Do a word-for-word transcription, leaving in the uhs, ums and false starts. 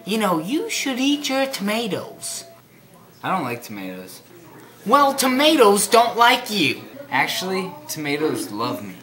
You know, you should eat your tomatoes. I don't like tomatoes. Well, tomatoes don't like you. Actually, tomatoes love me.